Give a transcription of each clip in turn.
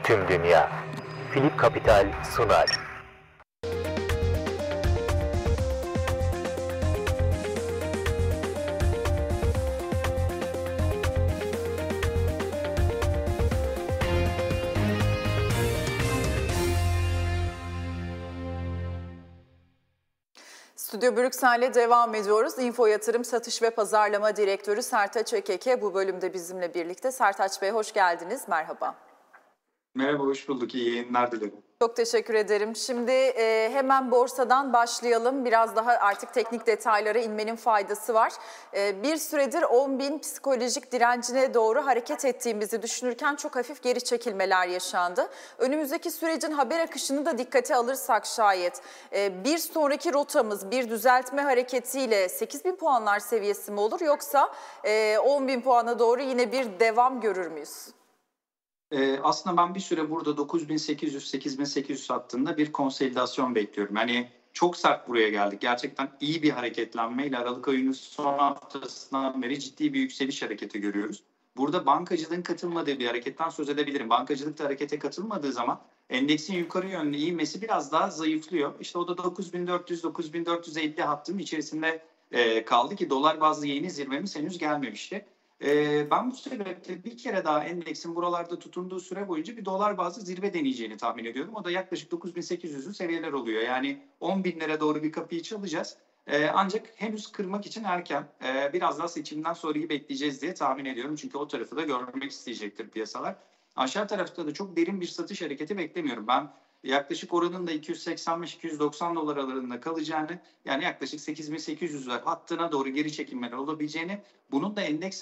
Tüm dünya. Philip Capital sunar. Stüdyo Brüksel'le devam ediyoruz. Info Yatırım Satış ve Pazarlama Direktörü Sertaç Ekeke bu bölümde bizimle birlikte. Sertaç Bey hoş geldiniz, merhaba. Merhaba, hoş bulduk. İyi yayınlar dilerim. Çok teşekkür ederim. Şimdi hemen borsadan başlayalım. Biraz daha artık teknik detaylara inmenin faydası var. Bir süredir 10.000 psikolojik direncine doğru hareket ettiğimizi düşünürken çok hafif geri çekilmeler yaşandı. Önümüzdeki sürecin haber akışını da dikkate alırsak şayet bir sonraki rotamız bir düzeltme hareketiyle 8.000 puanlar seviyesi mi olur yoksa 10.000 puana doğru yine bir devam görür müyüz? Aslında ben bir süre burada 9.800-8.800 hattında bir konsolidasyon bekliyorum. Hani çok sert buraya geldik. Gerçekten iyi bir hareketlenmeyle Aralık ayının son haftasından beri ciddi bir yükseliş hareketi görüyoruz. Burada bankacılığın katılmadığı bir hareketten söz edebilirim. Bankacılık da harekete katılmadığı zaman endeksin yukarı yönlü ivmesi biraz daha zayıflıyor. İşte o da 9.400-9.450 hattının içerisinde kaldı ki dolar bazlı yeni zirvemiz henüz gelmemişti. Ben bu sebeple bir kere daha endeksin buralarda tutunduğu süre boyunca bir dolar bazlı zirve deneyeceğini tahmin ediyorum. O da yaklaşık 9.800'ün seviyeler oluyor. Yani 10.000'lere doğru bir kapıyı çalacağız. Ancak henüz kırmak için erken. Biraz daha seçimden sonrayı bekleyeceğiz diye tahmin ediyorum. Çünkü o tarafı da görmek isteyecektir piyasalar. Aşağı tarafta da çok derin bir satış hareketi beklemiyorum. Ben yaklaşık oranın da 285-290 dolar aralığında kalacağını, yani yaklaşık 8.800'ler hattına doğru geri çekilmeler olabileceğini, bunun da endeks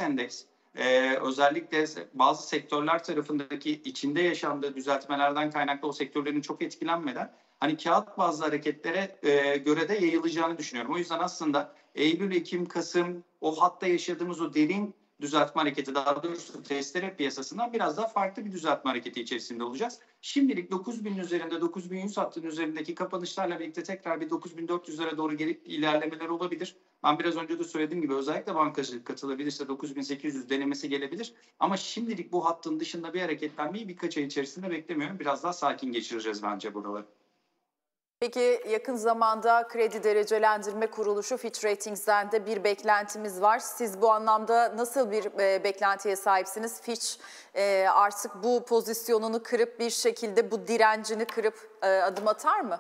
özellikle bazı sektörler tarafındaki içinde yaşandığı düzeltmelerden kaynaklı o sektörlerin çok etkilenmeden hani kağıt bazlı hareketlere göre de yayılacağını düşünüyorum. O yüzden aslında Eylül, Ekim, Kasım o hatta yaşadığımız o derin düzeltme hareketi, daha doğrusu testere piyasasından biraz daha farklı bir düzeltme hareketi içerisinde olacağız. Şimdilik 9.000'in üzerinde, 9.100 hattının üzerindeki kapanışlarla birlikte tekrar bir 9.400'lere doğru geri ilerlemeler olabilir. Ben biraz önce de söylediğim gibi özellikle bankacılık katılabilirse 9.800 denemesi gelebilir. Ama şimdilik bu hattın dışında bir hareketlenmeyi birkaç ay içerisinde beklemiyorum. Biraz daha sakin geçireceğiz bence buraları. Peki yakın zamanda kredi derecelendirme kuruluşu Fitch Ratings'den de bir beklentimiz var. Siz bu anlamda nasıl bir beklentiye sahipsiniz? Fitch artık bu pozisyonunu kırıp bir şekilde bu direncini kırıp adım atar mı?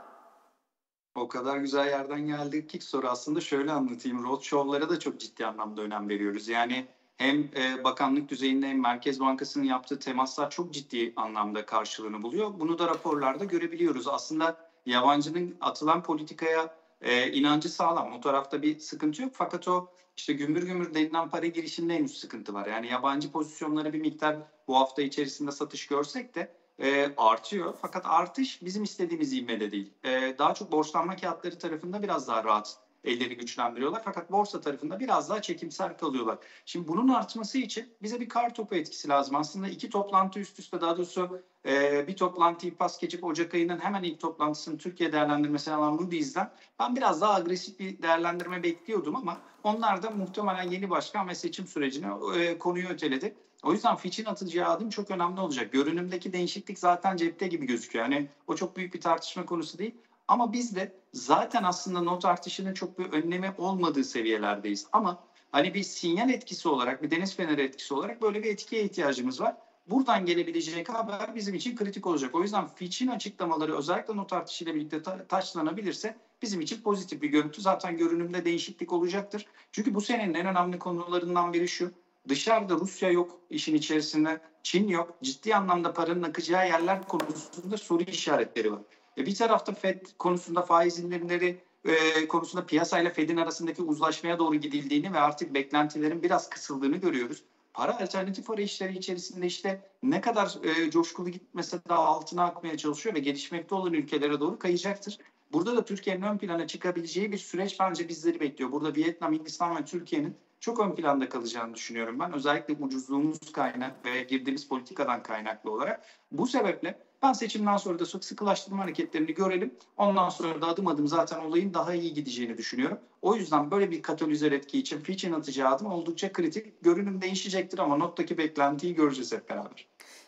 O kadar güzel yerden geldik ki soru, aslında şöyle anlatayım. Roadshow'lara da çok ciddi anlamda önem veriyoruz. Yani hem bakanlık düzeyinde hem Merkez Bankası'nın yaptığı temaslar çok ciddi anlamda karşılığını buluyor. Bunu da raporlarda görebiliyoruz. Aslında yabancının atılan politikaya inancı sağlam. O tarafta bir sıkıntı yok. Fakat o işte gümbür gümbür denilen para girişinde henüz sıkıntı var. Yani yabancı pozisyonları bir miktar bu hafta içerisinde satış görsek de artıyor. Fakat artış bizim istediğimiz ivmede değil. Daha çok borçlanma kağıtları tarafında biraz daha rahat elleri güçlendiriyorlar. Fakat borsa tarafında biraz daha çekimser kalıyorlar. Şimdi bunun artması için bize bir kar topu etkisi lazım. Aslında iki toplantı üst üste, daha doğrusu bir toplantıyı pas geçip Ocak ayının hemen ilk toplantısını Türkiye değerlendirmesi alan Moody's'den ben biraz daha agresif bir değerlendirme bekliyordum ama onlar da muhtemelen yeni başkan ve seçim sürecine konuyu öteledi. O yüzden Fitch'in atacağı adım çok önemli olacak. Görünümdeki değişiklik zaten cepte gibi gözüküyor. Yani o çok büyük bir tartışma konusu değil. Ama biz de zaten aslında not artışının çok bir önlemi olmadığı seviyelerdeyiz. Ama hani bir sinyal etkisi olarak, bir deniz feneri etkisi olarak böyle bir etkiye ihtiyacımız var. Buradan gelebilecek haber bizim için kritik olacak. O yüzden Fitch'in açıklamaları özellikle not artışıyla birlikte taçlanabilirse bizim için pozitif bir görüntü. Zaten görünümde değişiklik olacaktır. Çünkü bu senenin en önemli konularından biri şu: dışarıda Rusya yok işin içerisinde, Çin yok. Ciddi anlamda paranın akacağı yerler konusunda soru işaretleri var. Bir tarafta FED konusunda faiz indirimleri konusunda piyasayla FED'in arasındaki uzlaşmaya doğru gidildiğini ve artık beklentilerin biraz kısıldığını görüyoruz. Para alternatif arayışları içerisinde işte ne kadar coşkulu gitmese de altına akmaya çalışıyor ve gelişmekte olan ülkelere doğru kayacaktır. Burada da Türkiye'nin ön plana çıkabileceği bir süreç bence bizleri bekliyor. Burada Vietnam, Hindistan ve Türkiye'nin çok ön planda kalacağını düşünüyorum ben. Özellikle ucuzluğumuz kaynak ve girdiğimiz politikadan kaynaklı olarak. Bu sebeple ben seçimden sonra da sıkılaştırma hareketlerini görelim. Ondan sonra da adım adım zaten olayın daha iyi gideceğini düşünüyorum. O yüzden böyle bir katalizör etki için Fitch'in atacağı adım oldukça kritik. Görünüm değişecektir ama nottaki beklentiyi göreceğiz hep beraber.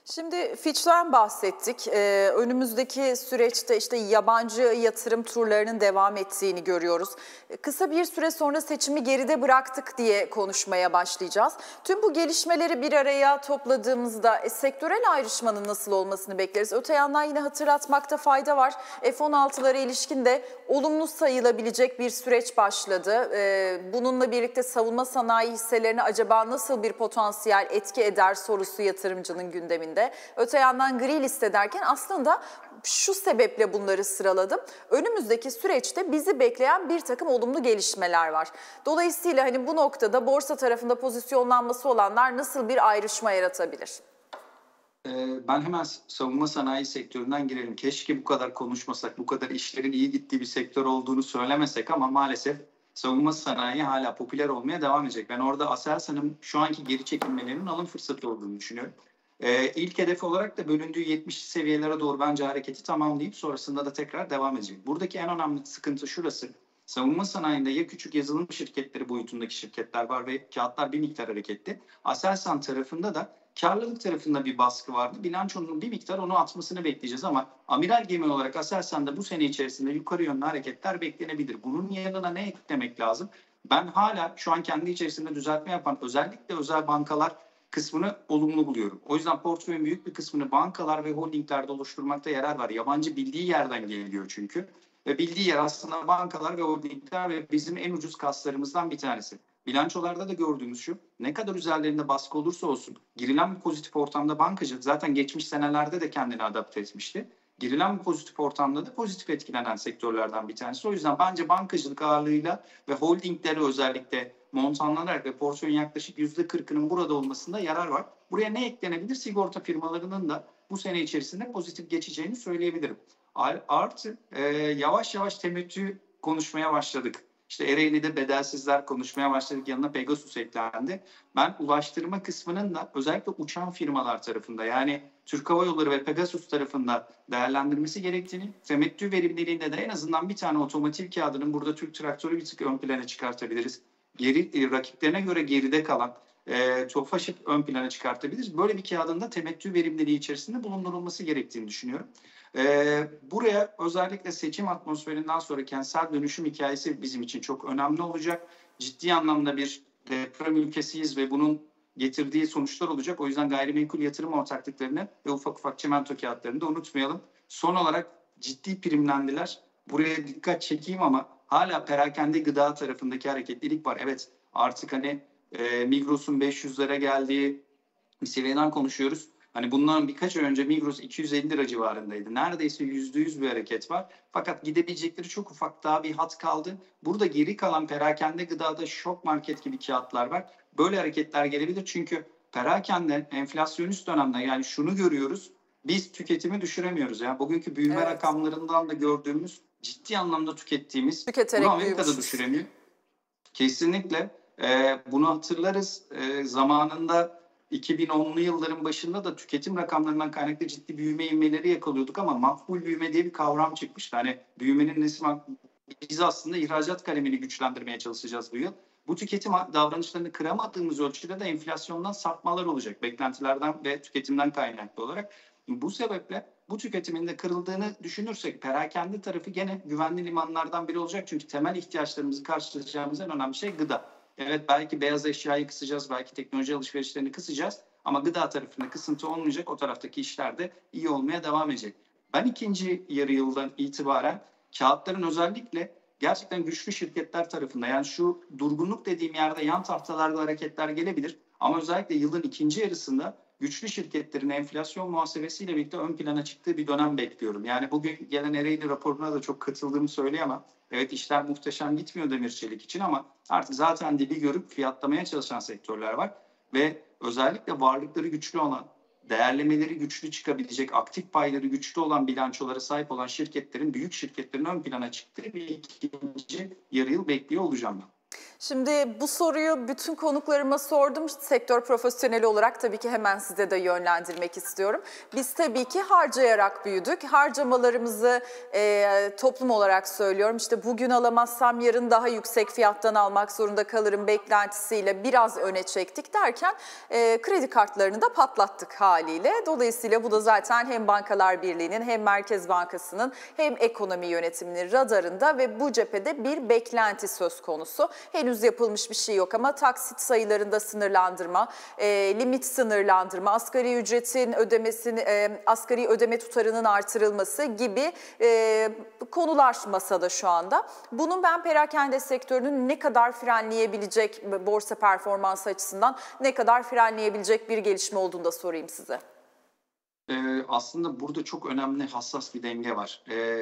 Şimdi Fitch'ten bahsettik. Önümüzdeki süreçte işte yabancı yatırım turlarının devam ettiğini görüyoruz. Kısa bir süre sonra seçimi geride bıraktık diye konuşmaya başlayacağız. Tüm bu gelişmeleri bir araya topladığımızda sektörel ayrışmanın nasıl olmasını bekleriz? Öte yandan yine hatırlatmakta fayda var. F-16'lara ilişkin de olumlu sayılabilecek bir süreç başladı. Bununla birlikte savunma sanayi hisselerine acaba nasıl bir potansiyel etki eder sorusu yatırımcının gündeminde. Öte yandan gri liste derken aslında şu sebeple bunları sıraladım. Önümüzdeki süreçte bizi bekleyen bir takım olumlu gelişmeler var. Dolayısıyla hani bu noktada borsa tarafında pozisyonlanması olanlar nasıl bir ayrışma yaratabilir? Ben hemen savunma sanayi sektöründen girelim. Keşke bu kadar konuşmasak, bu kadar işlerin iyi gittiği bir sektör olduğunu söylemesek ama maalesef savunma sanayi hala popüler olmaya devam edecek. Ben orada Aselsan'ın şu anki geri çekilmelerinin alım fırsatı olduğunu düşünüyorum. İlk hedef olarak da bölündüğü 70 seviyelere doğru bence hareketi tamamlayıp sonrasında da tekrar devam edecek. Buradaki en önemli sıkıntı şurası. Savunma sanayinde ya küçük yazılım şirketleri boyutundaki şirketler var ve kağıtlar bir miktar hareketli. Aselsan tarafında da karlılık tarafında bir baskı vardı. Bilançonun bir miktar onu atmasını bekleyeceğiz ama amiral gemi olarak Aselsan'da bu sene içerisinde yukarı yönlü hareketler beklenebilir. Bunun yanına ne eklemek lazım? Ben hala şu an kendi içerisinde düzeltme yapan özellikle özel bankalar kısmını olumlu buluyorum. O yüzden portföyün büyük bir kısmını bankalar ve holdinglerde oluşturmakta yarar var. Yabancı bildiği yerden geliyor çünkü. Ve bildiği yer aslında bankalar ve holdingler ve bizim en ucuz kaslarımızdan bir tanesi. Bilançolarda da gördüğümüz şu, ne kadar üzerlerinde baskı olursa olsun girilen bir pozitif ortamda bankacılık zaten geçmiş senelerde de kendini adapte etmişti. Girilen bir pozitif ortamda da pozitif etkilenen sektörlerden bir tanesi. O yüzden bence bankacılık ağırlığıyla ve holdingleri özellikle montanlanarak ve portföyün yaklaşık %40'ının burada olmasında yarar var. Buraya ne eklenebilir? Sigorta firmalarının da bu sene içerisinde pozitif geçeceğini söyleyebilirim. Artı yavaş yavaş temettü konuşmaya başladık. İşte Ereğli'de bedelsizler konuşmaya başladık. Yanına Pegasus eklendi. Ben ulaştırma kısmının da özellikle uçan firmalar tarafında yani Türk Hava Yolları ve Pegasus tarafında değerlendirmesi gerektiğini, temettü verimliliğinde de en azından bir tane otomotiv kağıdının burada Türk Traktörü bir tık ön plana çıkartabiliriz. Rakiplerine göre geride kalan Tofaş'ı ön plana çıkartabiliriz. Böyle bir kağıdın da temettü verimliliği içerisinde bulundurulması gerektiğini düşünüyorum. Buraya özellikle seçim atmosferinden sonra kentsel dönüşüm hikayesi bizim için çok önemli olacak. Ciddi anlamda bir deprem ülkesiyiz ve bunun getirdiği sonuçlar olacak. O yüzden gayrimenkul yatırım ortaklıklarını ve ufak ufak çimento kağıtlarını da unutmayalım. Son olarak ciddi primlendiler. Buraya dikkat çekeyim ama hala perakende gıda tarafındaki hareketlilik var. Evet artık hani Migros'un 500'lere geldiği bir seviyeden konuşuyoruz. Hani bundan birkaç ay önce Migros 250 lira civarındaydı. Neredeyse %100 bir hareket var. Fakat gidebilecekleri çok ufak daha bir hat kaldı. Burada geri kalan perakende gıdada şok market gibi kağıtlar var. Böyle hareketler gelebilir çünkü perakende enflasyonist dönemde yani şunu görüyoruz. Biz tüketimi düşüremiyoruz. Yani bugünkü büyüme rakamlarından da gördüğümüz ciddi anlamda tükettiğimiz bunu Amerika'da düşüremiyor. Kesinlikle bunu hatırlarız. Zamanında 2010'lu yılların başında da tüketim rakamlarından kaynaklı ciddi büyüme ivmeleri yakalıyorduk ama makbul büyüme diye bir kavram çıkmıştı. Hani büyümenin nesi biz aslında ihracat kalemini güçlendirmeye çalışacağız bu yıl. Bu tüketim davranışlarını kıramadığımız ölçüde de enflasyondan sapmalar olacak. Beklentilerden ve tüketimden kaynaklı olarak. Bu sebeple bu tüketimin de kırıldığını düşünürsek perakende tarafı gene güvenli limanlardan biri olacak. Çünkü temel ihtiyaçlarımızı karşılayacağımız en önemli şey gıda. Evet belki beyaz eşyayı kısacağız, belki teknoloji alışverişlerini kısacağız ama gıda tarafında kısıntı olmayacak. O taraftaki işler de iyi olmaya devam edecek. Ben ikinci yarı yıldan itibaren kağıtların özellikle gerçekten güçlü şirketler tarafında yani şu durgunluk dediğim yerde yan tahtalarda hareketler gelebilir. Ama özellikle yılın ikinci yarısında güçlü şirketlerin enflasyon muhasebesiyle birlikte ön plana çıktığı bir dönem bekliyorum. Yani bugün gelen Ereğli raporuna da çok katıldığımı söyleyemem. Evet işler muhteşem gitmiyor demir çelik için ama artık zaten dibi görüp fiyatlamaya çalışan sektörler var. Ve özellikle varlıkları güçlü olan, değerlemeleri güçlü çıkabilecek, aktif payları güçlü olan bilançolara sahip olan şirketlerin, büyük şirketlerin ön plana çıktığı bir ikinci yarı yıl bekliyor olacağım ben. Şimdi bu soruyu bütün konuklarıma sordum. Sektör profesyoneli olarak tabii ki hemen size de yönlendirmek istiyorum. Biz tabii ki harcayarak büyüdük. Harcamalarımızı toplum olarak söylüyorum. İşte bugün alamazsam yarın daha yüksek fiyattan almak zorunda kalırım beklentisiyle biraz öne çektik derken kredi kartlarını da patlattık haliyle. Dolayısıyla bu da zaten hem Bankalar Birliği'nin hem Merkez Bankası'nın hem ekonomi yönetiminin radarında ve bu cephede bir beklenti söz konusu. Henüz yapılmış bir şey yok ama taksit sayılarında sınırlandırma, limit sınırlandırma, asgari ücretin ödemesini, asgari ödeme tutarının artırılması gibi konular masada şu anda. Bunun ben perakende sektörünün ne kadar frenleyebilecek, borsa performansı açısından ne kadar frenleyebilecek bir gelişme olduğunu da sorayım size. Aslında burada çok önemli, hassas bir denge var.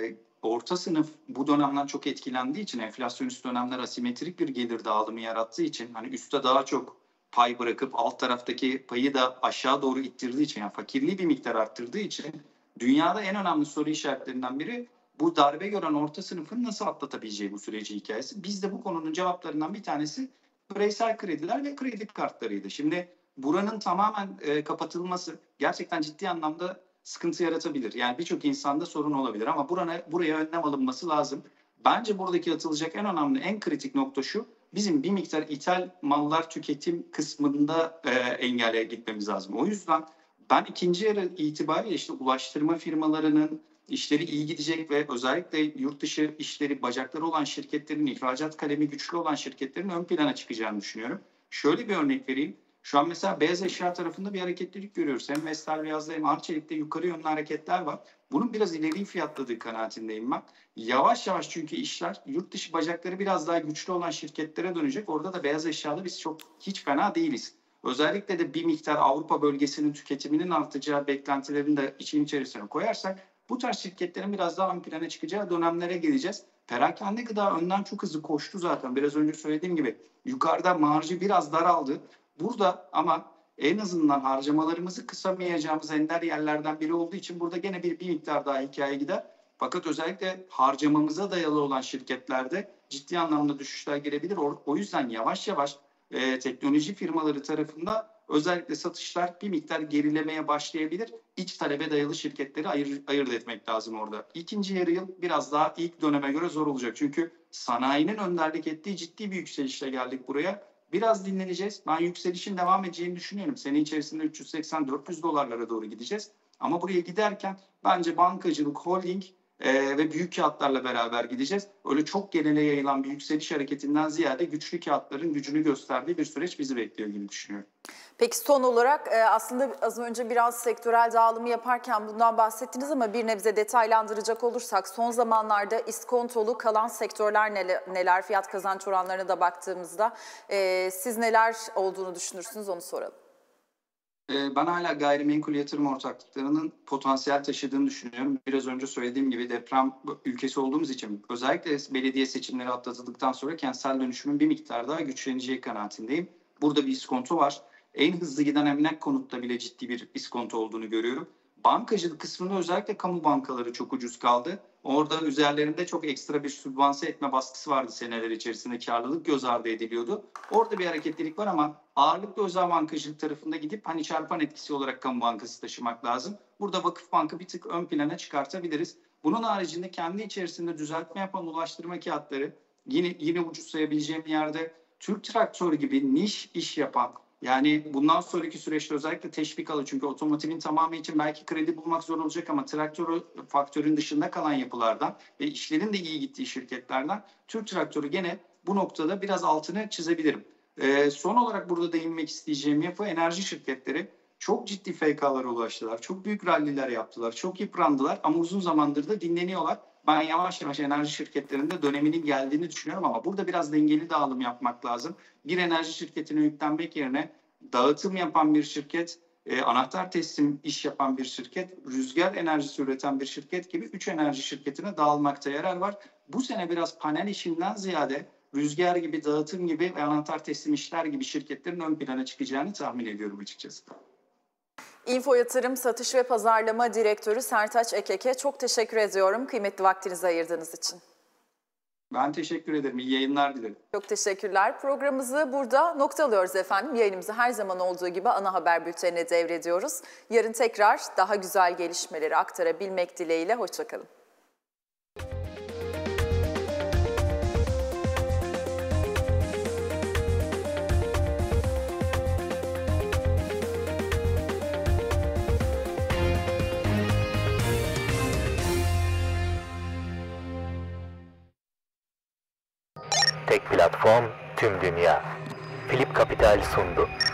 Orta sınıf bu dönemden çok etkilendiği için, enflasyonist dönemler asimetrik bir gelir dağılımı yarattığı için, hani üstte daha çok pay bırakıp alt taraftaki payı da aşağı doğru ittirdiği için, yani fakirliği bir miktar arttırdığı için dünyada en önemli soru işaretlerinden biri bu darbe gören orta sınıfın nasıl atlatabileceği bu süreci hikayesi. Biz de bu konunun cevaplarından bir tanesi bireysel krediler ve kredi kartlarıydı. Şimdi buranın tamamen kapatılması gerçekten ciddi anlamda sıkıntı yaratabilir. Yani birçok insanda sorun olabilir ama buraya önlem alınması lazım. Bence buradaki atılacak en önemli, en kritik nokta şu: bizim bir miktar ithal mallar tüketim kısmında engelle gitmemiz lazım. O yüzden ben ikinci yarı itibariyle işte ulaştırma firmalarının işleri iyi gidecek ve özellikle yurt dışı işleri, bacakları olan şirketlerin, ihracat kalemi güçlü olan şirketlerin ön plana çıkacağını düşünüyorum. Şöyle bir örnek vereyim. Şu an mesela beyaz eşya tarafında bir hareketlilik görüyoruz. Hem Vestel Beyaz'da hem Arçelik'te yukarı yönlü hareketler var. Bunun biraz ileri fiyatladığı kanaatindeyim ben. Yavaş yavaş çünkü işler yurt dışı bacakları biraz daha güçlü olan şirketlere dönecek. Orada da beyaz eşyada biz hiç fena değiliz. Özellikle de bir miktar Avrupa bölgesinin tüketiminin artacağı beklentilerini de için içerisine koyarsak bu tarz şirketlerin biraz daha ön plana çıkacağı dönemlere geleceğiz. Perakende gıda önden çok hızlı koştu zaten. Biraz önce söylediğim gibi yukarıda marjı biraz daraldı. Burada ama en azından harcamalarımızı kısamayacağımız ender yerlerden biri olduğu için burada gene bir miktar daha hikaye gider. Fakat özellikle harcamamıza dayalı olan şirketlerde ciddi anlamda düşüşler girebilir. O yüzden yavaş yavaş teknoloji firmaları tarafında özellikle satışlar bir miktar gerilemeye başlayabilir. İç talebe dayalı şirketleri ayırt etmek lazım orada. İkinci yarı yıl biraz daha ilk döneme göre zor olacak. Çünkü sanayinin önderlik ettiği ciddi bir yükselişle geldik buraya. Biraz dinleneceğiz. Ben yükselişin devam edeceğini düşünüyorum. Sene içerisinde 380-400 dolarlara doğru gideceğiz. Ama buraya giderken bence bankacılık, holding ve büyük kağıtlarla beraber gideceğiz. Öyle çok genele yayılan bir yükseliş hareketinden ziyade güçlü kağıtların gücünü gösterdiği bir süreç bizi bekliyor gibi düşünüyorum. Peki son olarak aslında az önce biraz sektörel dağılımı yaparken bundan bahsettiniz ama bir nebze detaylandıracak olursak son zamanlarda iskontolu kalan sektörler neler, fiyat kazanç oranlarına da baktığımızda siz neler olduğunu düşünürsünüz onu soralım. Ben hala gayrimenkul yatırım ortaklıklarının potansiyel taşıdığını düşünüyorum. Biraz önce söylediğim gibi deprem ülkesi olduğumuz için özellikle belediye seçimleri atlatıldıktan sonra kentsel dönüşümün bir miktar daha güçleneceği kanaatindeyim. Burada bir iskonto var. En hızlı giden emlak konutta bile ciddi bir iskonto olduğunu görüyorum. Bankacılık kısmında özellikle kamu bankaları çok ucuz kaldı. Orada üzerlerinde çok ekstra bir sübvanse etme baskısı vardı seneler içerisinde. Karlılık göz ardı ediliyordu. Orada bir hareketlilik var ama ağırlıklı özel bankacılık tarafında gidip hani çarpan etkisi olarak kamu bankası taşımak lazım. Burada Vakıfbank'ı bir tık ön plana çıkartabiliriz. Bunun haricinde kendi içerisinde düzeltme yapan ulaştırma kağıtları yine ucuz sayabileceğim yerde Türk Traktörü gibi niş iş yapan, yani bundan sonraki süreçte özellikle teşvik alır. Çünkü otomotivin tamamı için belki kredi bulmak zor olacak ama traktörü faktörün dışında kalan yapılardan ve işlerin de iyi gittiği şirketlerden Türk Traktörü gene bu noktada biraz altını çizebilirim. Son olarak burada değinmek isteyeceğim yapı enerji şirketleri. Çok ciddi FK'lara ulaştılar. Çok büyük ralliler yaptılar. Çok yıprandılar ama uzun zamandır da dinleniyorlar. Ben yavaş yavaş enerji şirketlerinde döneminin geldiğini düşünüyorum ama burada biraz dengeli dağılım yapmak lazım. Bir enerji şirketine yüklenmek yerine dağıtım yapan bir şirket, anahtar teslim iş yapan bir şirket, rüzgar enerjisi üreten bir şirket gibi 3 enerji şirketine dağılmakta yarar var. Bu sene biraz panel işinden ziyade rüzgar gibi, dağıtım gibi ve anahtar teslim işler gibi şirketlerin ön plana çıkacağını tahmin ediyorum açıkçası. Info Yatırım Satış ve Pazarlama Direktörü Sertaç Ekeke, çok teşekkür ediyorum kıymetli vaktinizi ayırdığınız için. Ben teşekkür ederim. İyi yayınlar dilerim. Çok teşekkürler. Programımızı burada noktalıyoruz efendim. Yayınımızı her zaman olduğu gibi ana haber bültenine devrediyoruz. Yarın tekrar daha güzel gelişmeleri aktarabilmek dileğiyle. Hoşçakalın. Tek platform, tüm dünya. Philip Capital sundu.